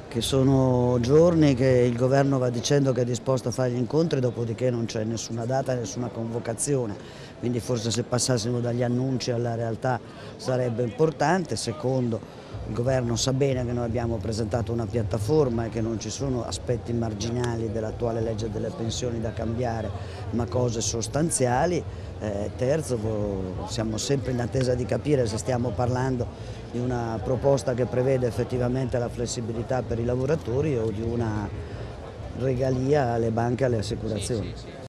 che sono giorni che il governo va dicendo che è disposto a fare gli incontri, dopodiché non c'è nessuna data, nessuna convocazione, quindi forse se passassimo dagli annunci alla realtà sarebbe importante. Secondo, il governo sa bene che noi abbiamo presentato una piattaforma e che non ci sono aspetti marginali dell'attuale legge delle pensioni da cambiare, ma cose sostanziali. Terzo, siamo sempre in attesa di capire se stiamo parlando di una proposta che prevede effettivamente la flessibilità per i lavoratori o di una regalia alle banche e alle assicurazioni.